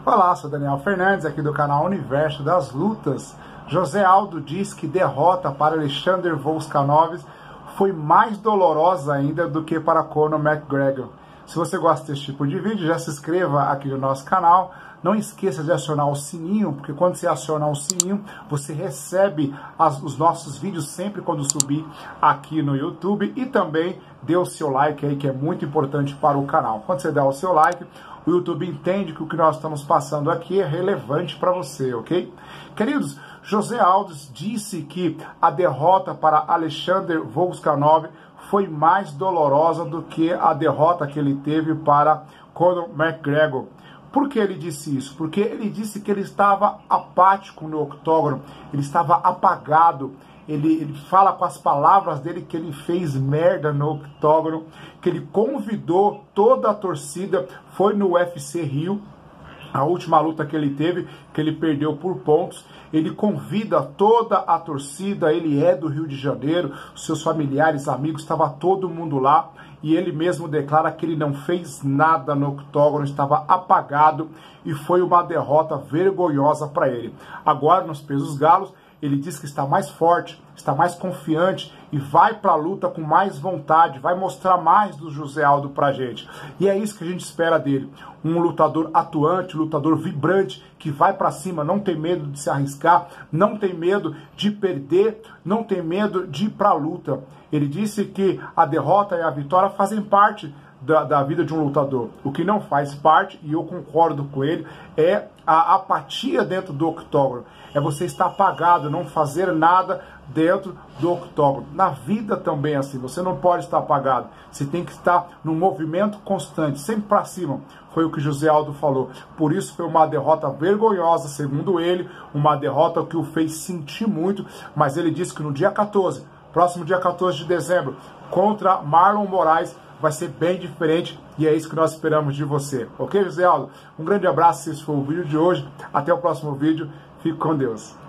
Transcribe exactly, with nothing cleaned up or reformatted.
Olá, sou Daniel Fernandes, aqui do canal Universo das Lutas. José Aldo diz que derrota para Alexander Volkanovski foi mais dolorosa ainda do que para Conor McGregor. Se você gosta desse tipo de vídeo, já se inscreva aqui no nosso canal. Não esqueça de acionar o sininho, porque quando você acionar o sininho, você recebe as, os nossos vídeos sempre quando subir aqui no YouTube. E também dê o seu like aí, que é muito importante para o canal. Quando você der o seu like, o YouTube entende que o que nós estamos passando aqui é relevante para você, ok? Queridos, José Aldo disse que a derrota para Alexander Volkanovski foi mais dolorosa do que a derrota que ele teve para Conor McGregor. Por que ele disse isso? Porque ele disse que ele estava apático no octógono, ele estava apagado. Ele, ele fala com as palavras dele que ele fez merda no octógono, que ele convidou toda a torcida, foi no U F C Rio, a última luta que ele teve, que ele perdeu por pontos. Ele convida toda a torcida, ele é do Rio de Janeiro, seus familiares, amigos, estava todo mundo lá. E ele mesmo declara que ele não fez nada no octógono, estava apagado e foi uma derrota vergonhosa para ele. Agora, nos pesos galos, ele diz que está mais forte, está mais confiante e vai para a luta com mais vontade, vai mostrar mais do José Aldo para a gente. E é isso que a gente espera dele. Um lutador atuante, lutador vibrante, que vai para cima, não tem medo de se arriscar, não tem medo de perder, não tem medo de ir para a luta. Ele disse que a derrota e a vitória fazem parte Da, da vida de um lutador. O que não faz parte, e eu concordo com ele, é a apatia dentro do octógono. É você estar apagado, não fazer nada dentro do octógono. Na vida também é assim, você não pode estar apagado. Você tem que estar num movimento constante, sempre para cima. Foi o que José Aldo falou. Por isso foi uma derrota vergonhosa, segundo ele, uma derrota que o fez sentir muito, mas ele disse que no dia quatorze, próximo dia quatorze de dezembro, contra Marlon Moraes, vai ser bem diferente e é isso que nós esperamos de você. Ok, José Aldo? Um grande abraço, esse foi o vídeo de hoje. Até o próximo vídeo. Fique com Deus.